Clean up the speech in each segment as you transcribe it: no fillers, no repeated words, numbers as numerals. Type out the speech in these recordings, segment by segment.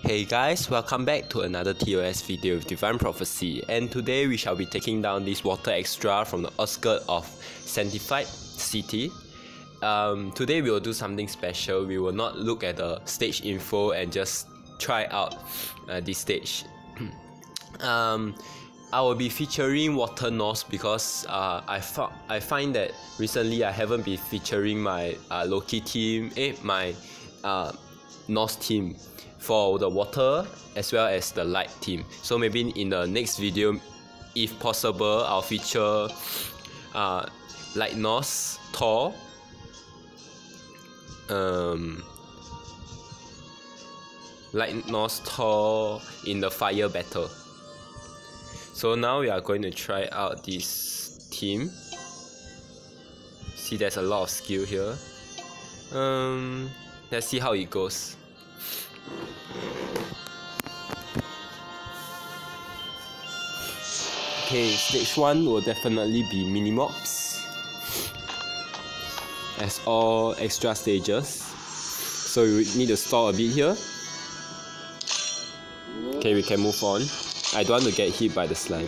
Hey guys, welcome back to another TOS video with Divine Prophecy, and today we shall be taking down this water extra from the outskirts of Sanctified City. Today we will do something special. We will not look at the stage info and just try out this stage. I will be featuring Water Norse because I find that recently I haven't been featuring my Loki team, my Norse team for the water as well as the light team. So maybe in the next video, if possible, I'll feature Light Norse, Thor, Light Norse, Thor in the fire battle. So now we are going to try out this team. See, there's a lot of skill here. Let's see how it goes. Okay, stage 1 will definitely be Minimobs, as all extra stages. So we need to stall a bit here. Okay, we can move on. I don't want to get hit by the slime.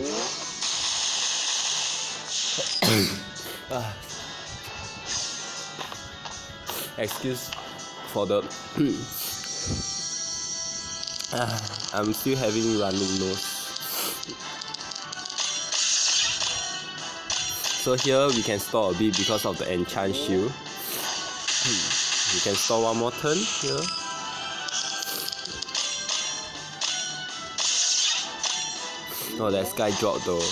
Excuse for the I'm still having running nose. So here we can stall a bit because of the enchant shield. We can stall one more turn here. Oh, that sky dropped though.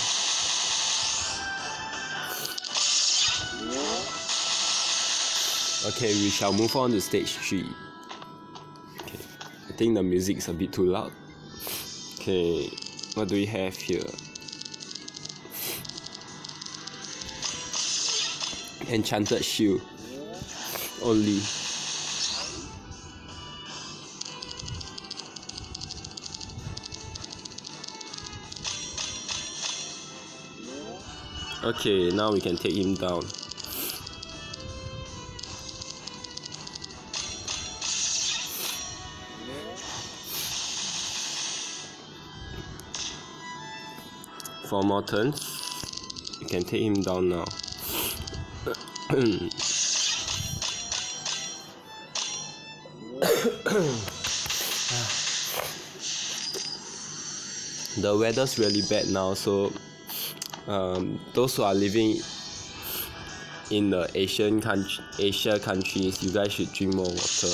Okay, we shall move on to stage 3. Okay, I think the music is a bit too loud. Okay, what do we have here? Enchanted shield only. Okay, now we can take him down. Four more turns. You can take him down now. The weather's really bad now, so those who are living in the Asia countries, you guys should drink more water.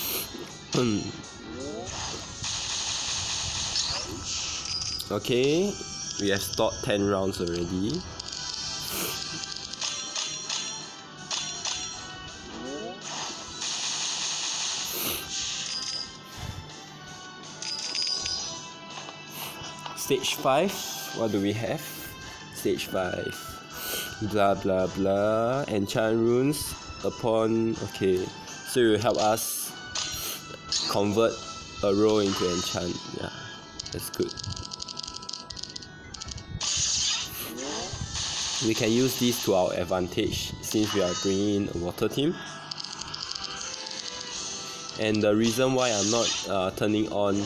Okay, we have stopped 10 rounds already. Stage 5, what do we have? Stage 5, blah blah blah, enchant runes upon, okay, so it will help us convert a roll into enchant. Yeah, that's good. We can use this to our advantage since we are bringing in a water team. And the reason why I'm not turning on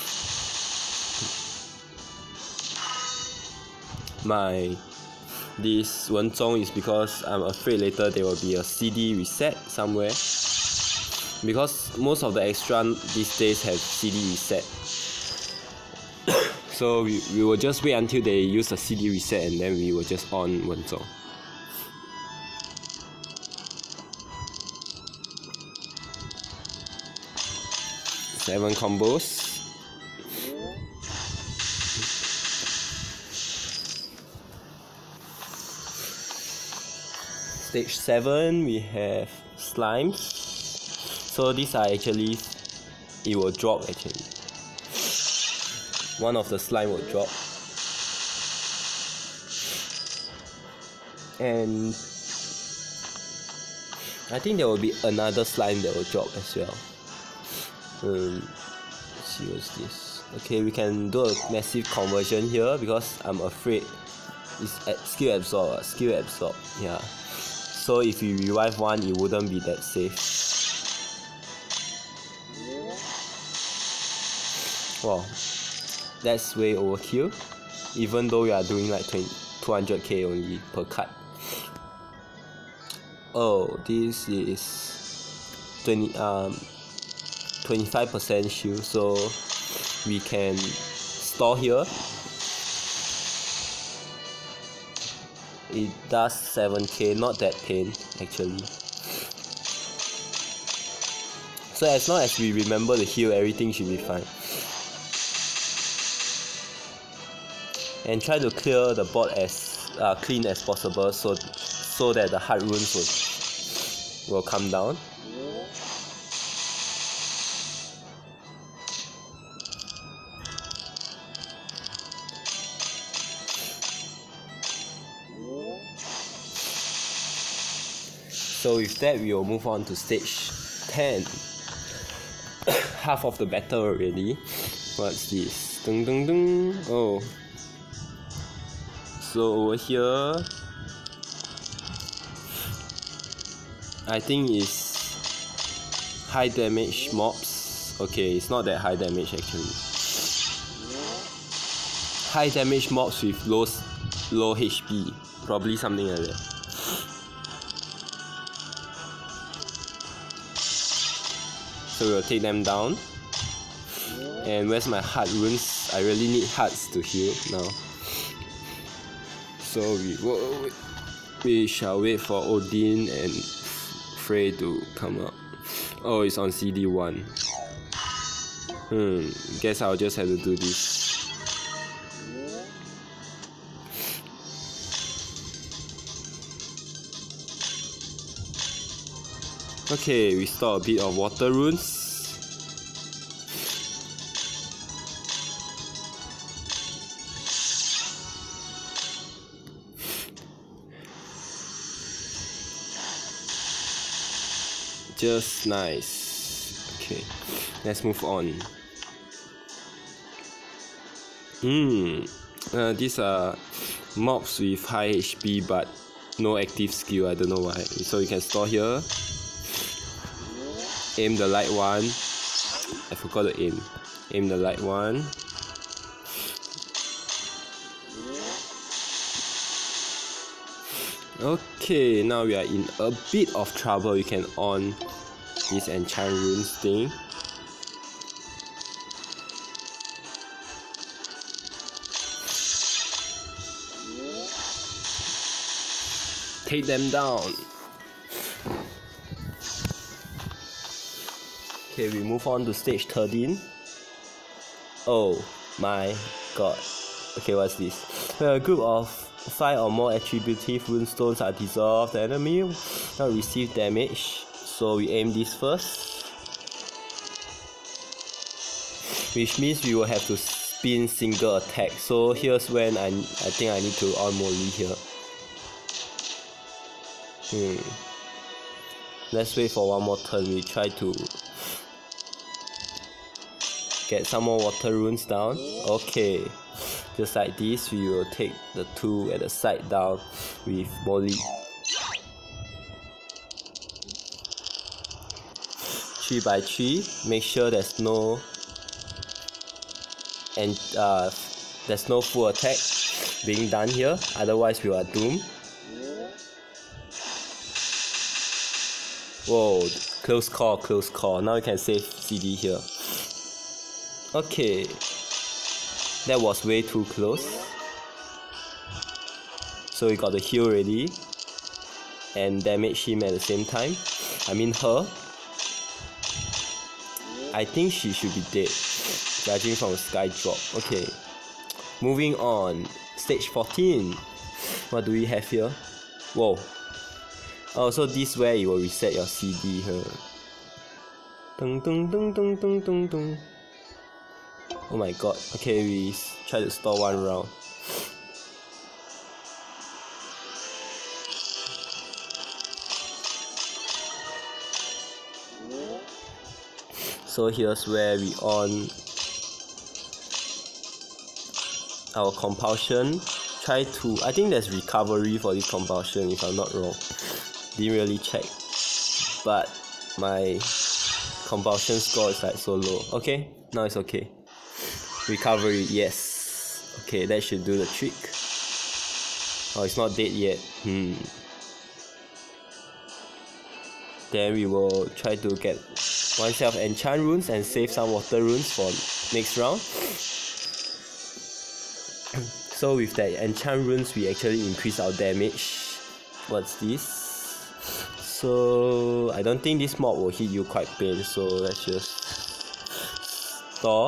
this Wenzhong is because I'm afraid later there will be a CD reset somewhere, because most of the extra these days have CD reset. So we will just wait until they use a CD reset and then we will just on Wenzhong. Seven combos. Stage 7, we have slimes. So these are actually, it will drop actually. One of the slime will drop. And I think there will be another slime that will drop as well. Let's see what's this. Okay, we can do a massive conversion here because I'm afraid it's at skill absorb, yeah. So if you revive one, it wouldn't be that safe. Wow, that's way overkill. Even though we are doing like 200k only per cut. Oh, this is 25% shield, so we can store here. It does 7k, not that pain actually. So as long as we remember the heal, everything should be fine. And try to clear the board as clean as possible, so that the hard runes will come down. So with that, we will move on to stage 10. Half of the battle already. What's this? Dun dun dun. Oh. So over here, I think it's high damage mobs. Okay, it's not that high damage actually. High damage mobs with low HP. Probably something like that. So we'll take them down. And where's my heart runes? I really need hearts to heal now. So we shall wait for Odin and Frey to come up. Oh, it's on CD1. Guess I'll just have to do this. Okay, we store a bit of water runes. Just nice. Okay, let's move on. These are mobs with high HP but no active skill. I don't know why. So you can store here. Aim the light one. I forgot to aim. Aim the light one. Okay, now we are in a bit of trouble. You can on this enchant runes thing. Take them down. Okay, we move on to stage 13. Oh my god. Okay, what's this? When a group of 5 or more attributive runestones are dissolved, the enemy will not receive damage. So we aim this first. Which means we will have to spin single attack. So here's when I think I need to on Molly here. Let's wait for one more turn. We try to get some more water runes down. Okay, just like this, we will take the 2 at the side down with Molly. 3 by 3. Make sure there's no full attack being done here. Otherwise, we are doomed. Whoa, close call, close call. Now you can save CD here. Okay, that was way too close. So we got the heal ready and damage him at the same time. I mean her. I think she should be dead, judging from a sky drop. Okay, moving on. Stage 14. What do we have here? Whoa. Oh, so this way you will reset your CD here. Dun dun dun dun dun dun dun. Oh my god. Okay, we try to store one round. So here's where we on our compulsion. Try to, I think there's recovery for this compulsion if I'm not wrong. Didn't really check, but my compulsion score is like so low. Okay, now it's okay. Recovery, yes. Okay, that should do the trick. Oh, it's not dead yet. Then we will try to get one set of enchant runes and save some water runes for next round. So with that enchant runes, we actually increase our damage. What's this? So I don't think this mob will hit you quite pain, so let's just store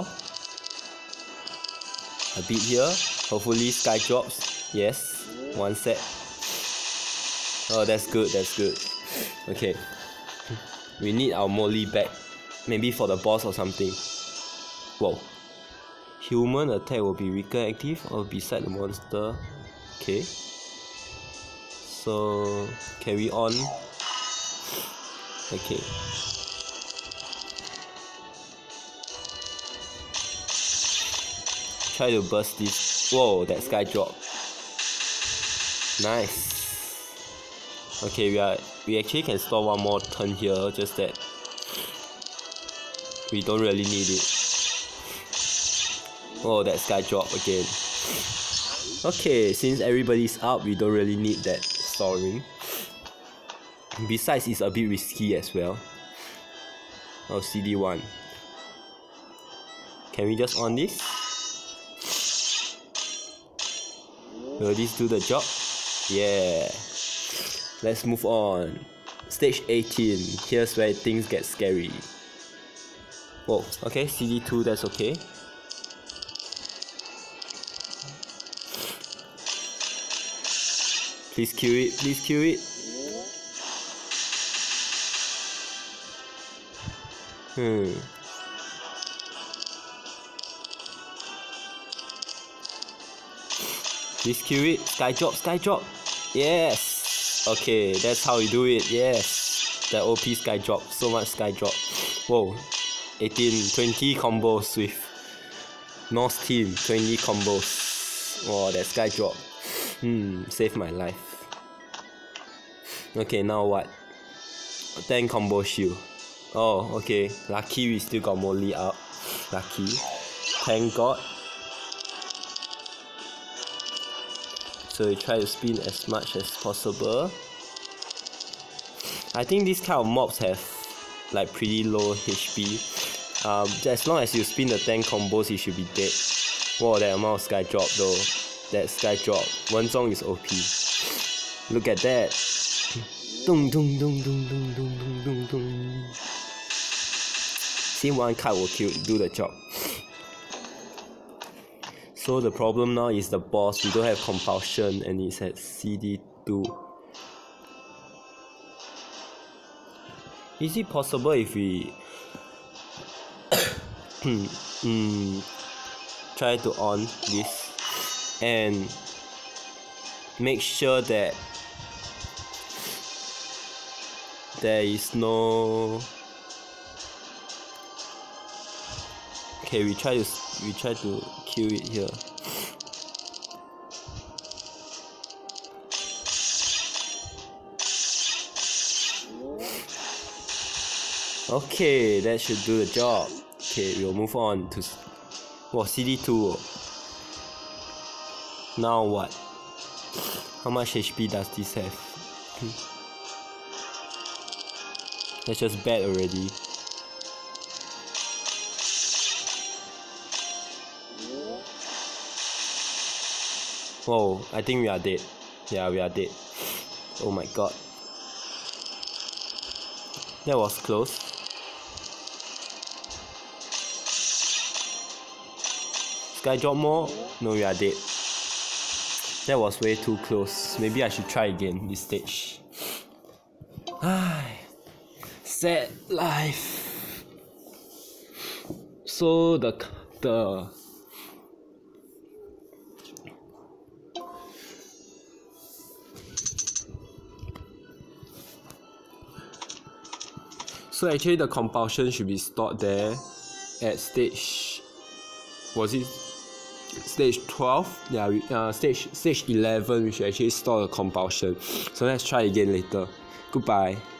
a bit here. Hopefully sky drops. Yes, one set. Oh, that's good, that's good. Okay, we need our molly back, maybe for the boss or something. Whoa. Human attack will be weaker active or beside the monster. Okay, so carry on. Okay, try to burst this. Whoa, that sky drop. Nice. Okay, we actually can store one more turn here, just that we don't really need it. Oh, that sky drop again. Okay, since everybody's up, we don't really need that storing. Besides, it's a bit risky as well. Oh, CD1. Can we just on this? Will this do the job? Yeah. Let's move on. Stage 18. Here's where things get scary. Whoa, okay, CD2, that's okay. Please kill it, please kill it. Please kill it. Sky drop, sky drop. Yes. Okay, that's how we do it. Yes. The OP sky drop. So much sky drop. Whoa. 18, 20 combos with Norse team. 20 combos. Wow, that sky drop. Saved my life. Okay, now what? 10 combo shield. Oh, okay. Lucky we still got Molly up. Lucky. Thank God. So we try to spin as much as possible. I think these kind of mobs have like pretty low HP. As long as you spin the 10 combos, you should be dead. Wow, that amount of sky drop though. That sky drop. Wenzong is OP. Look at that. Dung dung dung dung dung dung dung dung dung. See, one card will do the job. So the problem now is the boss. We don't have compulsion and it's at CD2. Is it possible if we try to on this and make sure that there is no... Okay, we try to kill it here. Okay, that should do the job. Okay, we'll move on to CD2. Now what? How much HP does this have? That's just bad already. Whoa, I think we are dead. Yeah, we are dead. Oh my god. That was close. Sky drop more? No, we are dead. That was way too close. Maybe I should try again this stage. Sad life. So So actually the compulsion should be stored there at stage... Was it stage 12? Yeah, stage 11 we should actually store the compulsion. So let's try again later. Goodbye.